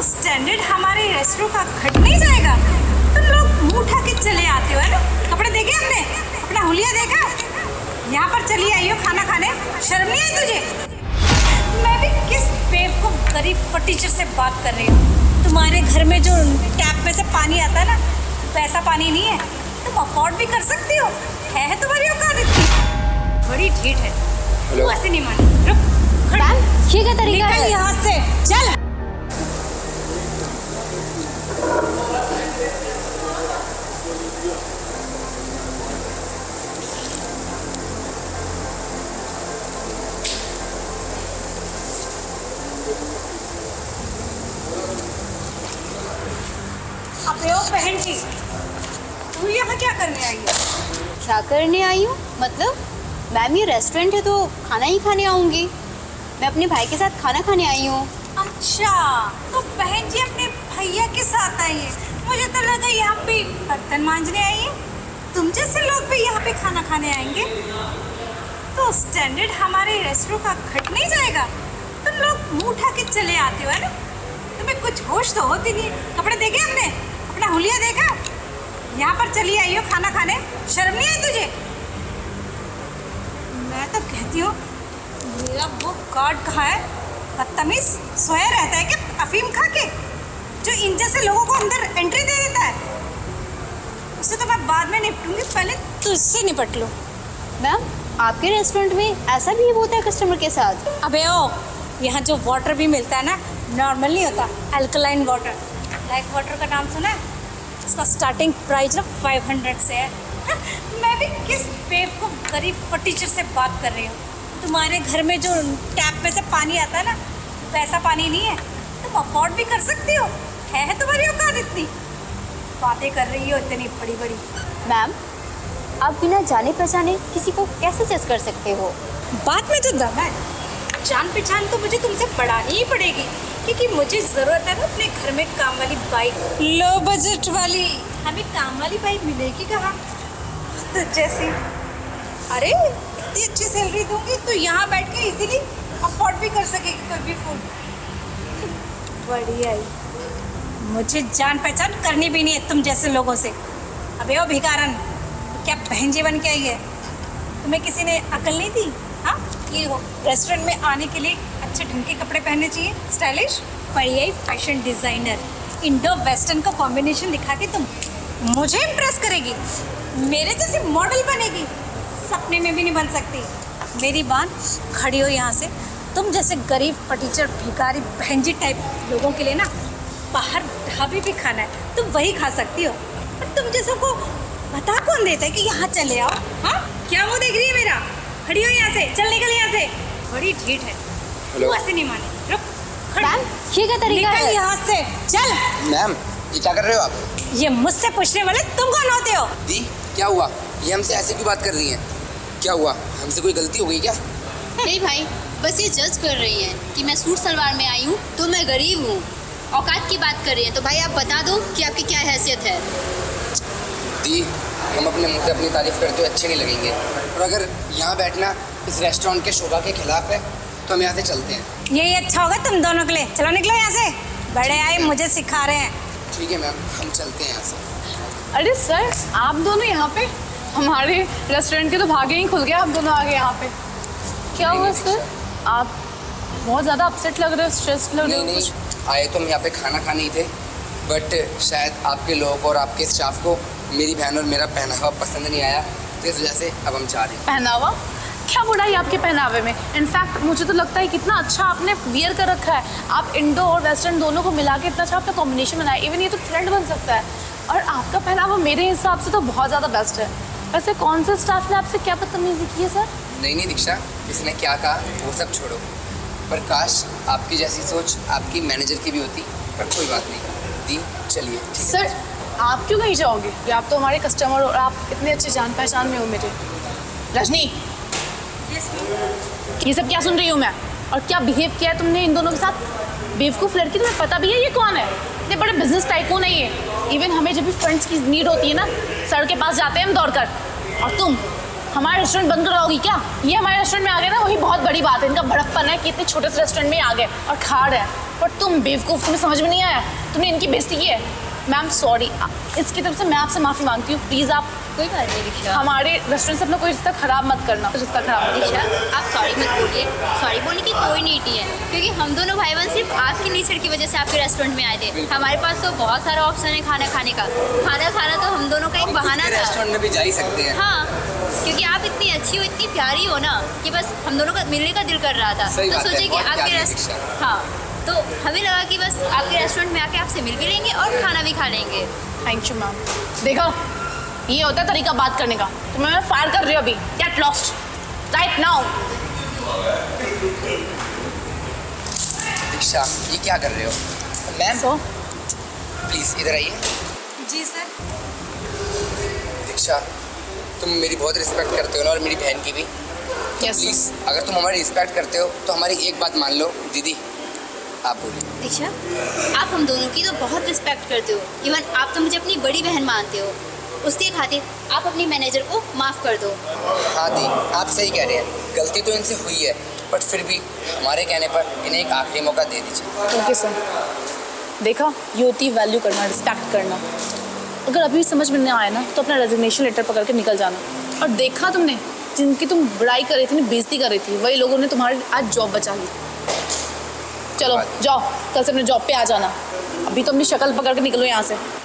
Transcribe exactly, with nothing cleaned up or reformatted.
Standard हमारे restaurant का घट नहीं जाएगा। तुम लोग मुंह उठा के चले आते हो, है ना? कपड़े देखे हमने, अपना हुलिया देखा? यहाँ पर चली आई हो खाना खाने, शर्म नहीं आई तुझे? मैं भी किस बेवकूफ गरीब फटीचर से बात कर रही हूँ। तुम्हारे घर में जो टैप में से पानी आता है ना, वैसा पानी नहीं है। तुम अफोर्ड भी कर सकती हो, है, है तुम्हारी औकात इतनी? बड़ी ढीठ है तू, ऐसे नहीं मानी। रुक, मैम ये क्या तरीका है? निकल यहाँ से, चल। अबे ओ बहन जी, तू यहाँ क्या करने आई है? क्या करने आई हूँ मतलब? मैम ये रेस्टोरेंट है तो खाना ही खाने आऊँगी। मैं अपने भाई के साथ खाना खाने आई हूँ। अच्छा, तो बहन जी अपने भैया के साथ आई है। मुझे तो लगा यहाँ पे बर्तन मांजने आई है। तुम जैसे लोग भी यहाँ पे खाना खाने आएंगे तो स्टैंडर्ड हमारे रेस्टोरेंट का घट नहीं जाएगा। तुम लोग मुंह उठा के चले आते हो, है ना? तुम्हें कुछ होश तो होती नहीं। कपड़े देखे हमने, अपना हुलिया देखा? यहाँ पर चली आई हो खाना खाने, शर्म नहीं आई तुझे? मैं तो कहती हूँ मेरा वो कार्ड कहाँ है? बदतमीज सोया रहता है क्या अफीम खा के, जो इन जैसे लोगों को अंदर एंट्री दे देता है? उससे तो मैं बाद में निपटूंगी, पहले तुझसे निपट लूँ। मैम आपके रेस्टोरेंट में ऐसा भी होता है कस्टमर के साथ? अबे ओ, यहाँ जो वाटर भी मिलता है ना, नॉर्मल नहीं होता, अल्कलाइन वाटर। लाइक वाटर का नाम सुना है? इसका स्टार्टिंग प्राइस ना फाइव हंड्रेड से है। मैं भी किस बेवकूफ गरीब फटीचर से बात कर रही हूँ। तुम्हारे घर में जो टैप में से पानी आता है ना, वैसा पानी नहीं है। तुम अफोर्ड भी कर सकती हो, है, है तुम्हारी औकात इतनी? बातें कर रही हो इतनी बड़ी बड़ी। मैम आप बिना जाने पहचाने किसी को कैसे जज कर सकते हो? बात में तो दम है। जान पहचान तो मुझे तुमसे बढ़ानी ही पड़ेगी, क्योंकि मुझे ज़रूरत है ना अपने घर में काम वाली बाइक, लो बजट वाली। हमें काम वाली बाइक मिलेगी कहाँ? तो जैसी, अरे इतनी अच्छी सैलरी दूंगी तो यहाँ बैठ के इजीली अफोर्ड भी कर सकेगी कोई भी फूड। बढ़िया ही, मुझे जान पहचान करनी भी नहीं है तुम जैसे लोगों से। अबे ओ भिखारन, क्या बहन जी बन के आई है? तुम्हें किसी ने अकल नहीं दी? हाँ, ये हो रेस्टोरेंट में आने के लिए अच्छे ढंग के कपड़े पहनने चाहिए, स्टाइलिश। बढ़िया ही फैशन डिज़ाइनर, इंडो वेस्टर्न का कॉम्बिनेशन दिखा के तुम मुझे इम्प्रेस करेगी, मेरे जैसे मॉडल बनेगी? सपने में भी नहीं बन सकती। मेरी बात, खड़ी हो यहाँ से। तुम जैसे गरीब फटीचर भिखारी बहन जी टाइप लोगों के लिए ना बाहर ढाबे भी खाना है, तुम वही खा सकती हो। पर तुम जैसों को बता कौन देता है कि यहाँ चले आओ? हाँ, क्या वो देख रही है मेरा? खड़ी हो यहाँ से, चल निकल यहाँ से। बड़ी ढीठ है तू, ऐसे नहीं मानी। रुक, मैम ये क्या तरीका है? निकल यहाँ से, चल। मैम ये क्या कर रहे हो आप? ये मुझसे पूछने वाले तुम कौन होते हो? दी क्या हुआ? ये हमसे ऐसे क्यों बात कर रही हैं? क्या हुआ, हमसे कोई गलती हो गई क्या? नहीं भाई, बस ये जज कर रही हैं कि मैं सूट सलवार में आई हूँ तो मैं गरीब हूँ। औकात की बात कर रही हैं तो भाई आप बता दो कि आपकी क्या हैसियत है। दी हम अपने मुँह से अपनी तारीफ करते हुए अच्छे नहीं लगेंगे, और अगर यहाँ बैठना इस रेस्टोरेंट के शोभा के खिलाफ है तो हम यहाँ से चलते हैं। यही अच्छा होगा तुम दोनों के लिए। चलो निकलो यहाँ से, बड़े आए मुझे सिखा रहे हैं। ठीक है मैम, हम चलते हैं यहाँ से। अरे सर आप दोनों यहाँ पे? हमारे रेस्टोरेंट के तो भागे ही खुल गया, आप दोनों आगे यहाँ पे। क्या हुआ सर? आप बहुत ज़्यादा अपसेट लग रहे हो, स्ट्रेस्ड लग रहे हो। नहीं नहीं, आए तो हम यहाँ पे खाना खाने ही थे, बट शायद आपके लोगों को और आपके स्टाफ को मेरी बहन और मेरा पहनावा पसंद नहीं आया, तो इस वजह से अब हम जा रहे हैं। पहनावा? क्या बुराई आपके पहनावे में? इनफैक्ट मुझे तो लगता है कितना अच्छा आपने वियर कर रखा है। आप इंडो और वेस्टर्न दोनों को मिला के इतना अच्छा आपका कॉम्बिनेशन बनाया। इवन ये तो ट्रेंड बन सकता है। और आपका पहनावा मेरे हिसाब से तो बहुत ज़्यादा बेस्ट है। वैसे कौन से स्टाफ ने आपसे क्या बदतमीजी की है सर? नहीं नहीं दीक्षा, इसने क्या कहा वो सब छोड़ो, पर काश आपकी जैसी सोच आपकी मैनेजर की भी होती, पर कोई बात नहीं। दी चलिए। सर आप क्यों कहीं जाओगे? आप तो हमारे कस्टमर और आप इतने अच्छे जान पहचान में हो मेरे। रजनी, ये सब क्या सुन रही हूँ मैं? और क्या बिहेव किया है तुमने इन दोनों के साथ? बेवकूफ़ लड़की, तुम्हें पता भी है ये कौन है? इतने बड़े बिजनेस टाइकून है ये। इवन हमें जब भी फंड्स की नीड होती है ना, सर के पास जाते हैं हम दौड़ कर। और तुम हमारा रेस्टोरेंट बंद करवाओगी क्या? ये हमारे रेस्टोरेंट में आ गए ना, वही बहुत बड़ी बात है। इनका बड़कपन है कि इतने छोटे से रेस्टोरेंट में आ गए और खा रहे हैं। पर तुम बेवकूफ़, तुम्हें समझ में नहीं आया, तुमने इनकी बेइज्जती की है। मैम सॉरी, इसकी तरफ से मैं आपसे माफ़ी मांगती हूँ। प्लीज़ आप कोई बात नहीं दीक्षा, हमारे रेस्टोरेंट से अपना कोई रिश्ता ख़राब मत करना, रिश्ता ख़राब मत दीक्षा आप सॉरी मत बोलिए। सॉरी बोलने की कोई नीड नहीं है, क्योंकि हम दोनों भाई बहन सिर्फ आपके नेचर की वजह से आपके रेस्टोरेंट में आए थे। हमारे पास तो बहुत सारा ऑप्शन है खाना खाने का। खाना खाना तो हम दोनों का एक बहाना था। रेस्टोरेंट में भी जा ही सकते हैं। हाँ, क्योंकि आप इतनी अच्छी हो, इतनी प्यारी हो ना, कि बस हम दोनों का मिलने का दिल कर रहा था। सही तो बात है, सोचे कि बहुत आपके प्यारी रेस्टोरेंट, हाँ, तो हमें लगा कि बस आपके रेस्टोरेंट में आके आपसे मिल भी लेंगे और खाना भी खा लेंगे। Thank you ma'am. देखो, ये होता है तरीका बात करने का। तो मैं फायर कर रही हूँ अभी। Get lost right now. Diksha, ये क्या कर रहे हो? मैम सो प्लीज़ इधर आइए। जी सर। दीक्षा, तुम मेरी बहुत रिस्पेक्ट करते हो ना, और मेरी बहन की भी। यस प्लीज़ अगर तुम हमारी रिस्पेक्ट करते हो तो हमारी एक बात मान लो। दीदी आप बोलिए। दीक्षा, आप हम दोनों की तो बहुत रिस्पेक्ट करते हो। इवन आप तो मुझे अपनी बड़ी बहन मानते हो। उसके खातिर आप अपनी मैनेजर को माफ़ कर दो। हाँ दी, आप सही कह रहे हैं, गलती तो इनसे हुई है, बट फिर भी हमारे कहने पर इन्हें एक आखिरी मौका दे दीजिए। Okay sir. देखा, ये होती है वैल्यू करना, रिस्पेक्ट करना। अगर अभी भी समझ में नहीं आया ना, तो अपना रेजिग्नेशन लेटर पकड़ के निकल जाना। और देखा तुमने, जिनकी तुम बुराई कर रही थी ना, बेइज्जती कर रही थी, वही लोगों ने तुम्हारी आज जॉब बचा ली। चलो जाओ, कल से अपने जॉब पे आ जाना। अभी तो अपनी शक्ल पकड़ के निकलो यहाँ से।